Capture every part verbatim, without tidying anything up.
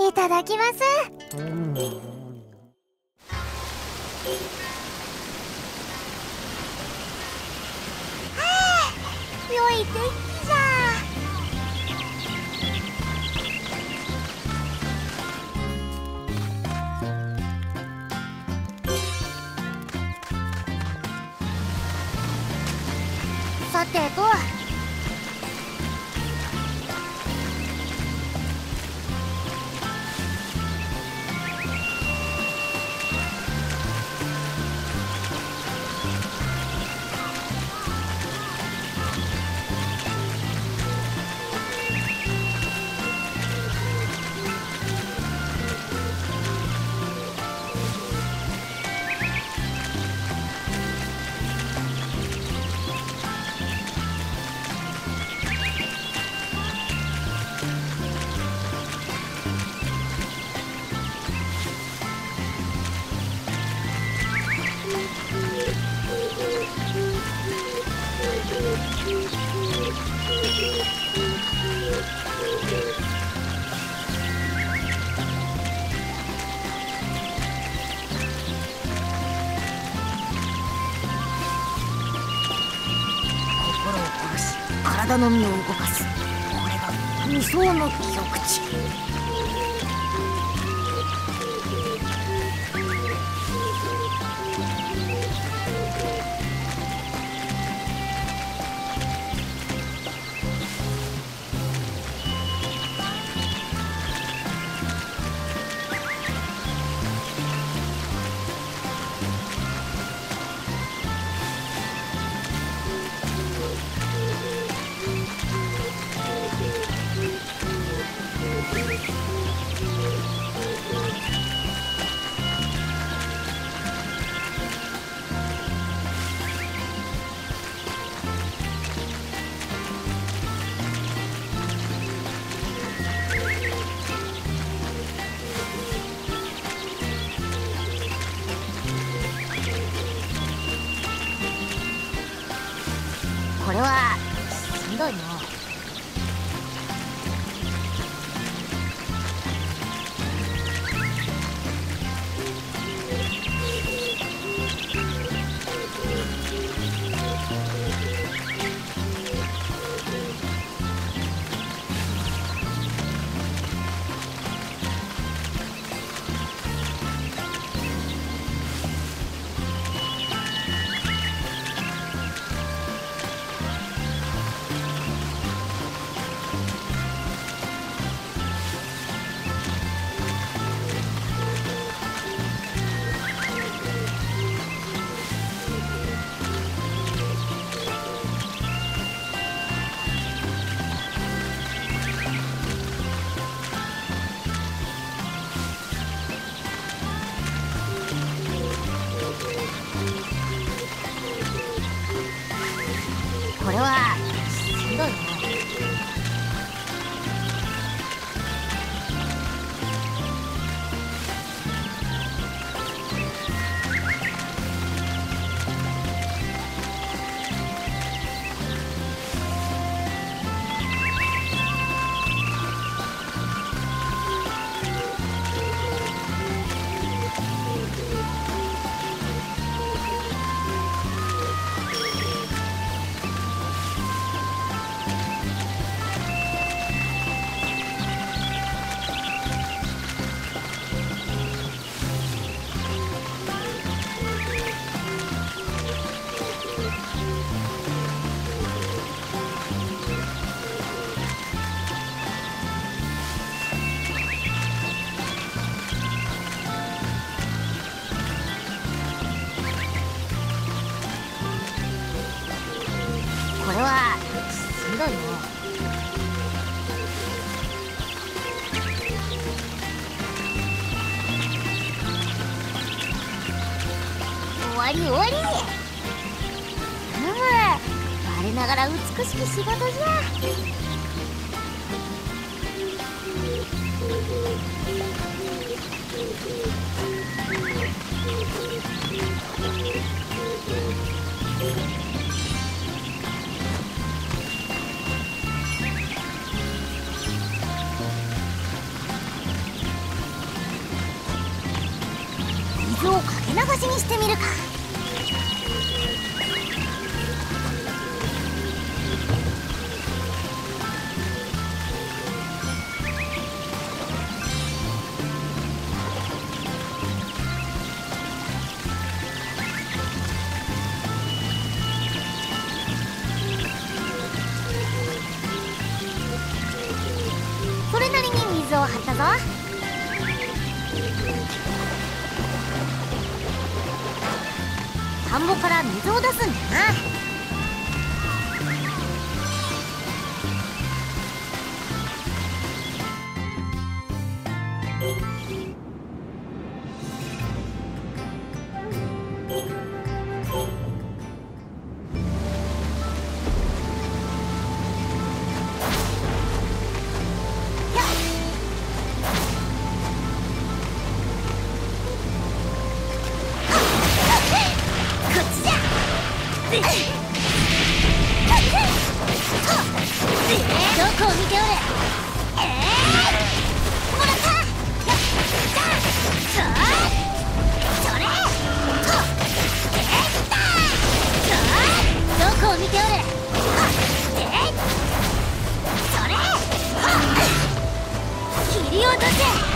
いただきます。はあ、良い天気じゃ。さてと。体の身を動かす。これが理想の極致。これはしんどいな。これはしんどいな。これはしんどいな。終わり終わり。うむ、我ながら美しき仕事じゃ。 水をかけ流しにしてみるか。それなりに水を張ったぞ。田んぼから水を出すんだな。どこを見ておれ。えー、もらった。やったそそれとできたどこを見ておれ。でそれ切り落とせ。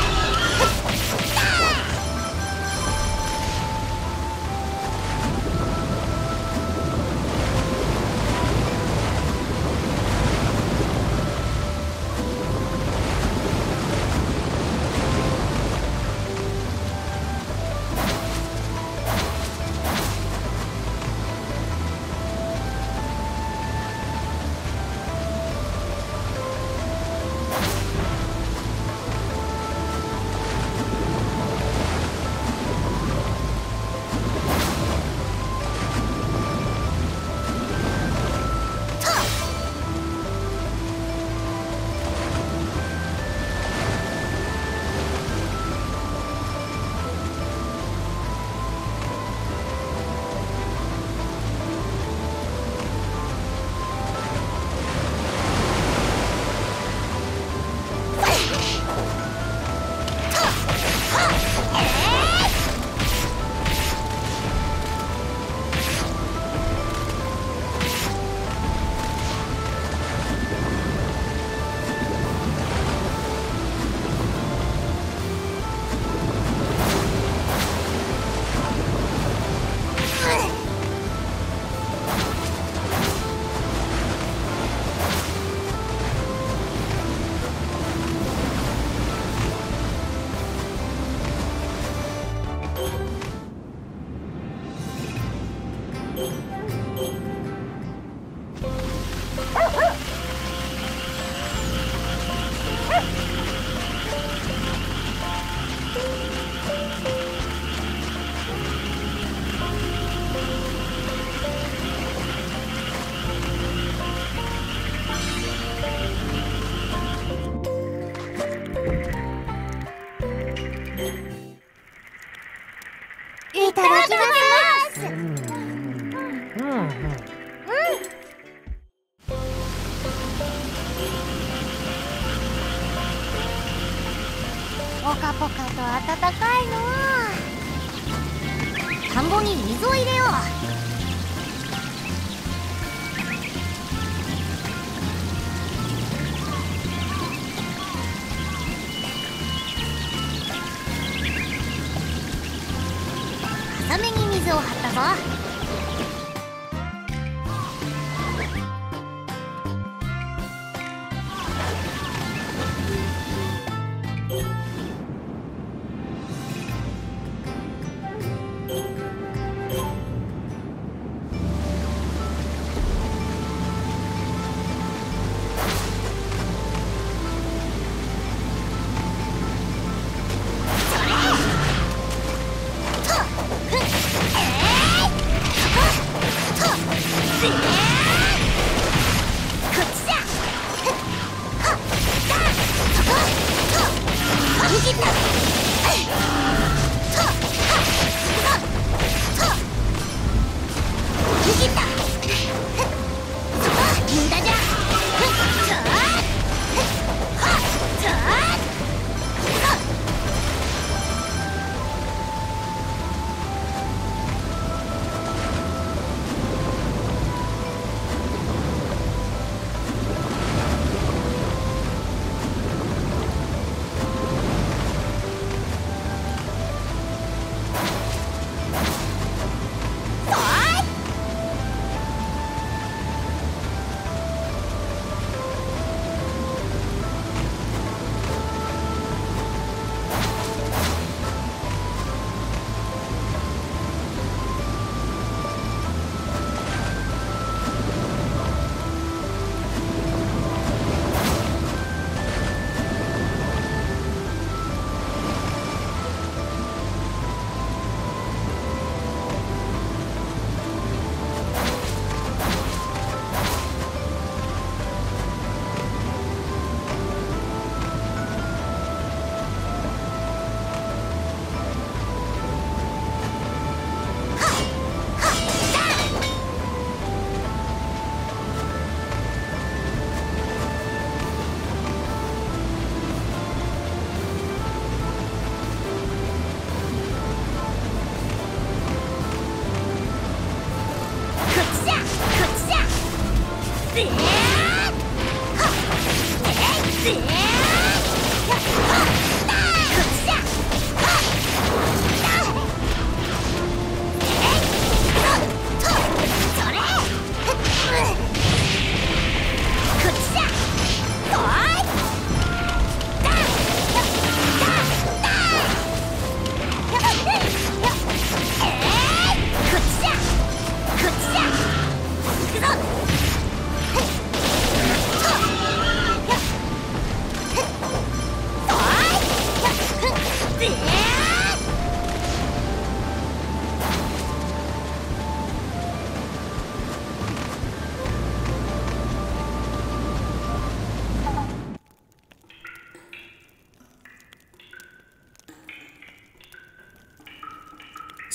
いただきます。うん、ポカポカと暖かいの。田んぼに水を入れよう。浅めに水を張ったぞ。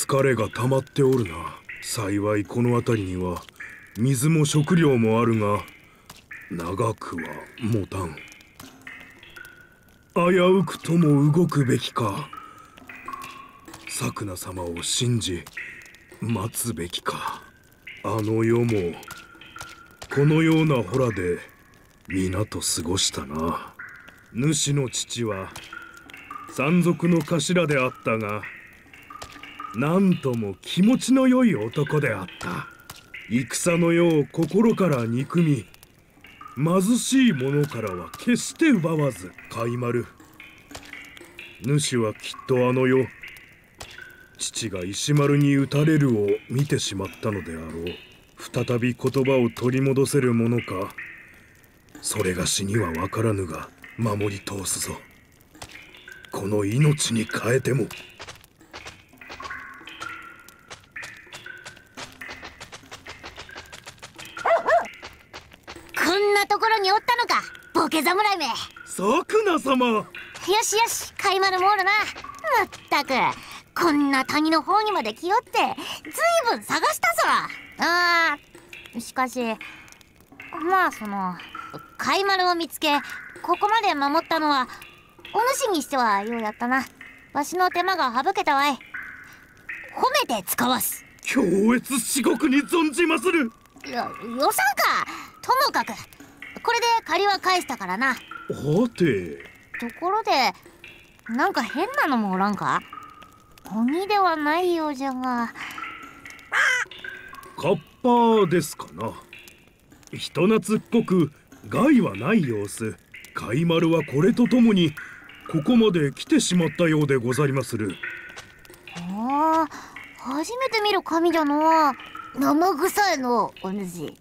疲れが溜まっておるな。幸いこの辺りには水も食料もあるが、長くは持たん。危うくとも動くべきか。サクナ様を信じ待つべきか。あの世もこのようなホラで皆と過ごしたな。主の父は山賊の頭であったが、なんとも気持ちの良い男であった。戦の世を心から憎み、貧しい者からは決して奪わず。貝丸、主はきっとあの世、父が石丸に討たれるを見てしまったのであろう。再び言葉を取り戻せるものか、それがしには分からぬが守り通すぞ。この命に代えても。 こんなところにおったのか、ボケ侍め。 サクナ様。 よしよし、貝丸もおるな。まったく、こんな谷の方にまで来よってずいぶん探したぞ。あー、しかしまあその貝丸を見つけここまで守ったのはお主にしてはようやったな。わしの手間が省けたわい。褒めて使わす。 強烈至極に存じまする。 よ、予算か。ともかくこれで借りは返したからな。 はて、 ところでなんか変なのもおらんか。鬼ではないようじゃが。 カッパですかな。人懐っこく害はない様子。貝丸はこれとともにここまで来てしまったようでござりまする。 ああ、初めて見る髪じゃの。生臭いのお主。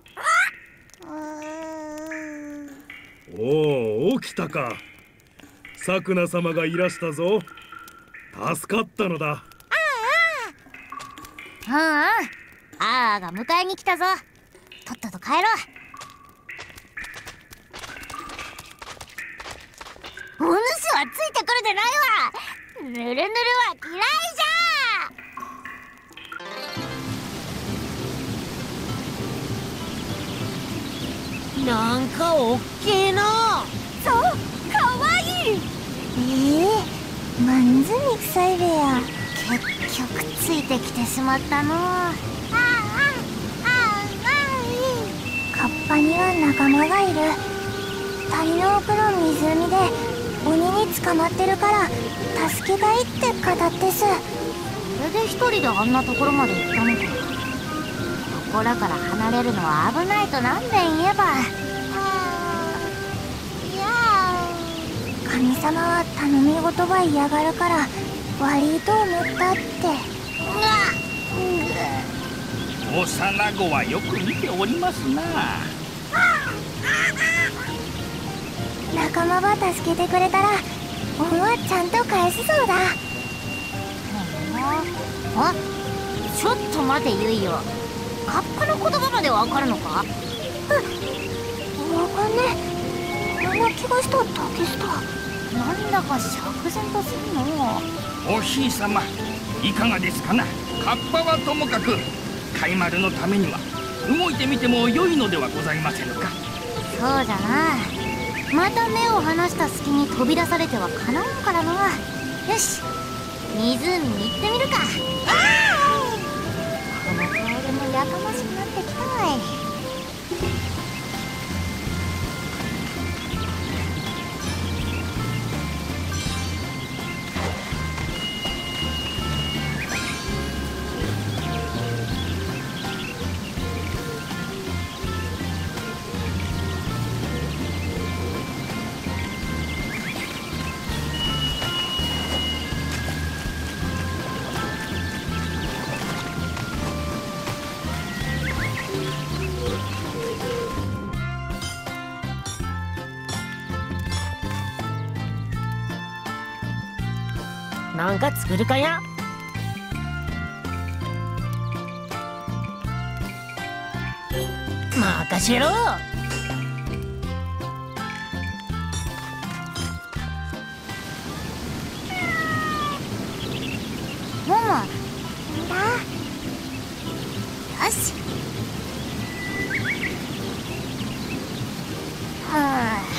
おお、起きたか。サクナ様がいらしたぞ。助かったのだ。 ああ、うんうん、ああが迎えに来たぞ。とっとと帰ろう。お主はついてくるでないわ。ぬるぬるは嫌いじゃ。 なんかおっけえな。 そう、かわいい。ええー、まんずに臭いべや。結局ついてきてしまったの。ああああああ、カッパには仲間がいる。谷の奥の湖で鬼に捕まってるから助けたいって語ってす。それで一人であんなところまで行ったのか。心から離れるのは危ないと何遍言えば。いや、神様は頼み事は嫌がるから悪いと思ったって。 幼子はよく見ておりますな。 仲間は助けてくれたら恩はちゃんと返すそうだ。あ、ちょっと待てゆいよ。カッパの言葉までわかるのか。わかんねえ。こんな気がしただけした。なんだか釈然とするの。 おひいさま、いかがですかな。カッパはともかく貝丸のためには動いてみても良いのではございませんか。 そうじゃな。また目を離した隙に飛び出されてはかなわんからな。よし、湖に行ってみるか。この顔でもやかましくなってきたわい。 なんか作るかや。任せろ。 ママ、 だ。よし。はあ。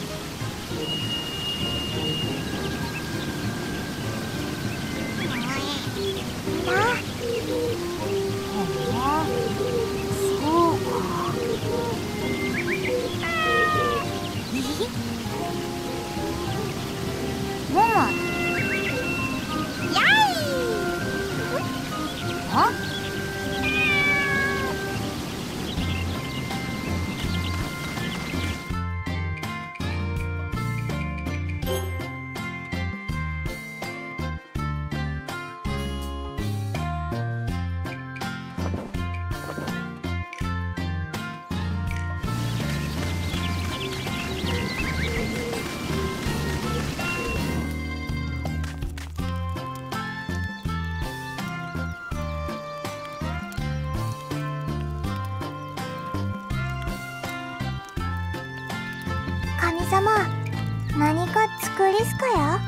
神様、何か作りすかや？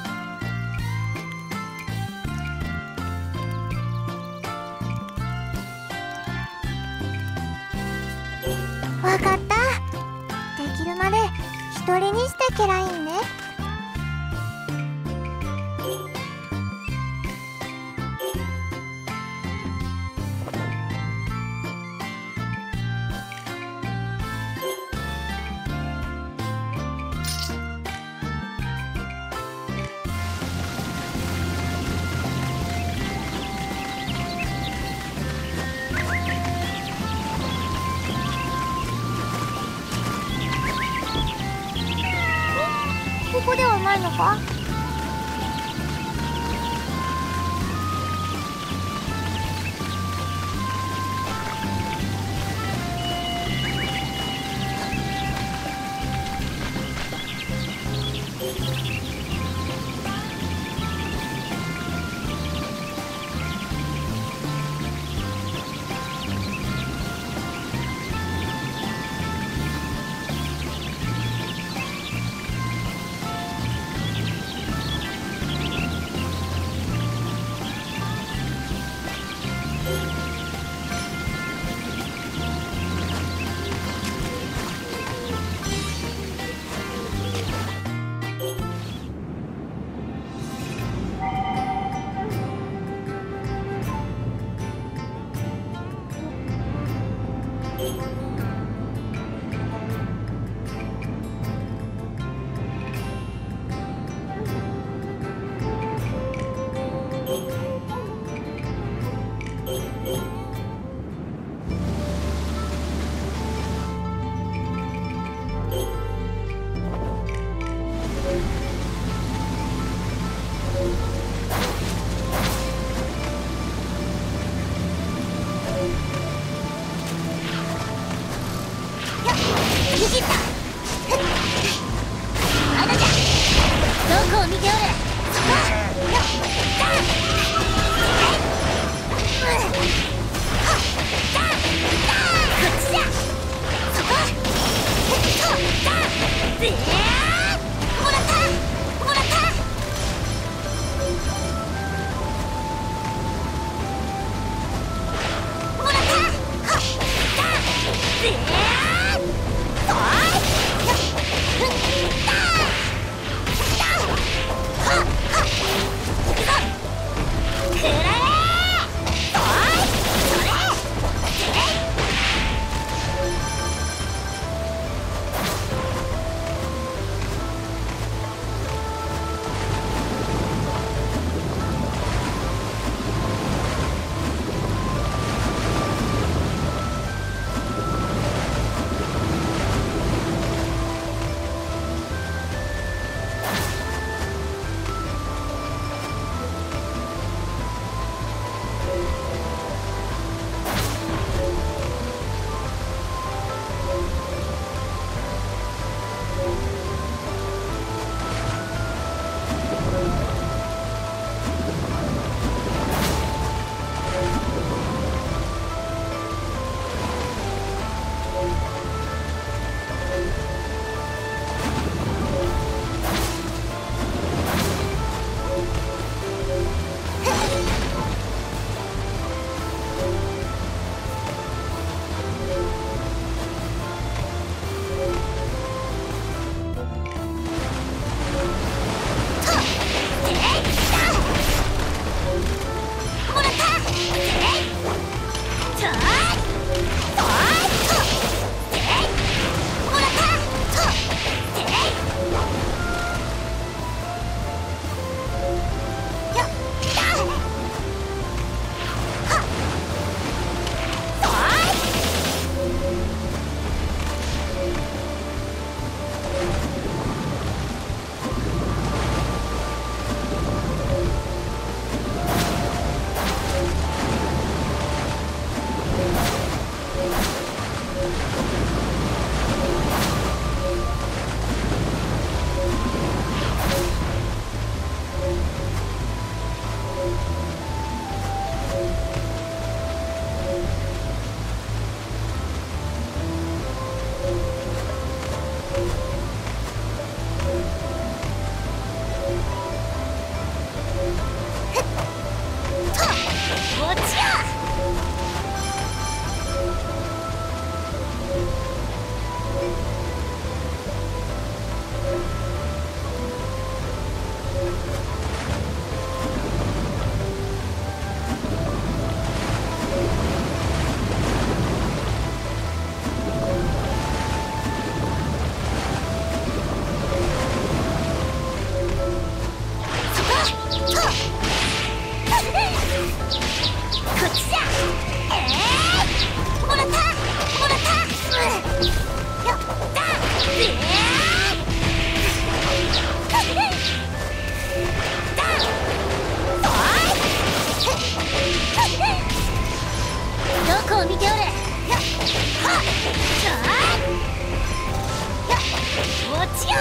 わかった。できるまで一人にしてけらいんね。ここではないのか？ っちじゃ。えー、もらったもらった。よっだえーだどこを見ておる。よっはっちょーよっ落ちよ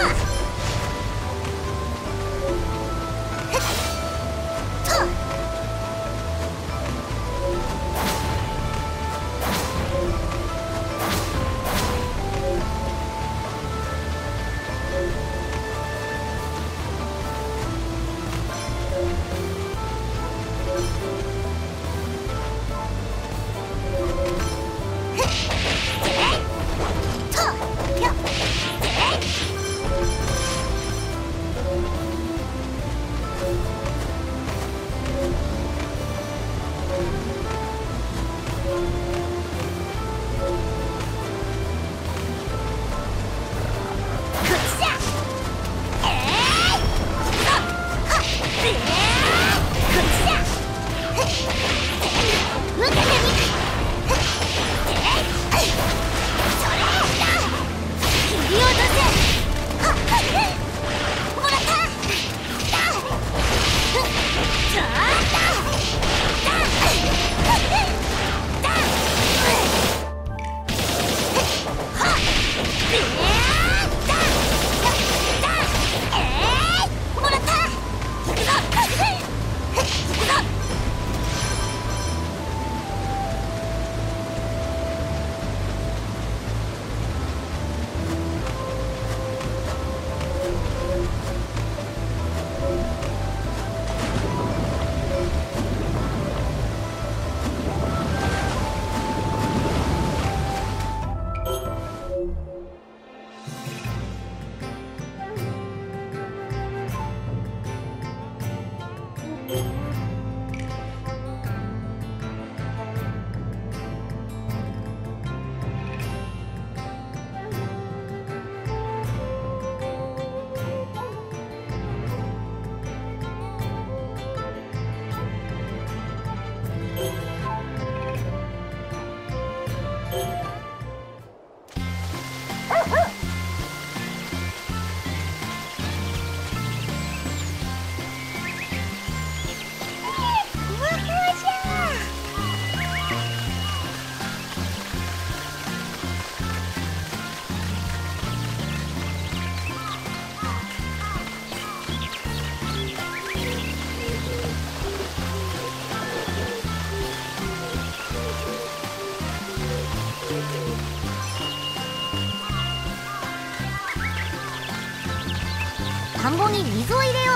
田んぼに水を入れよ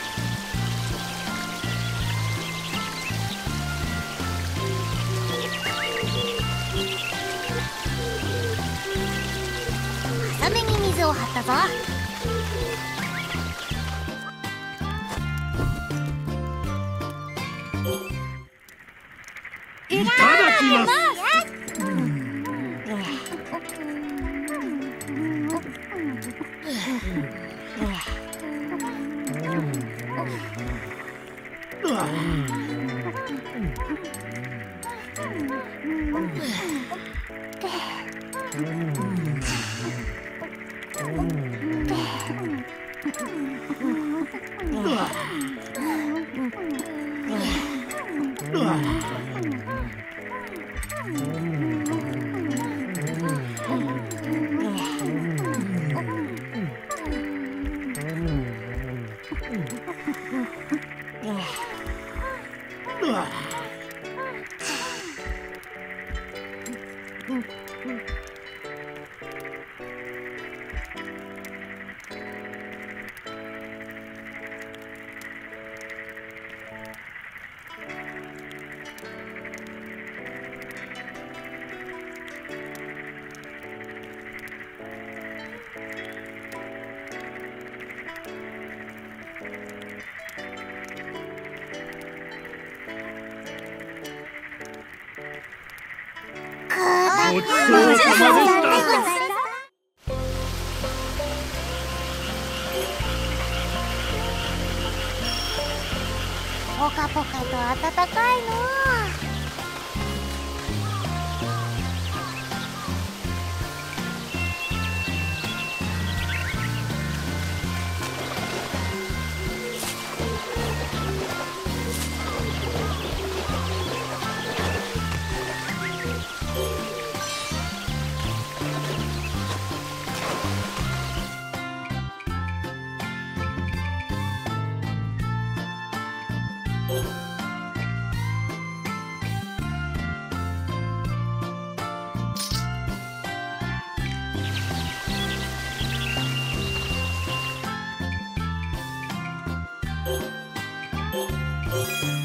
う。浅めに水を張ったぞ。 いただきます。ごちそうさまでした。 ポカポカと暖かいの。 う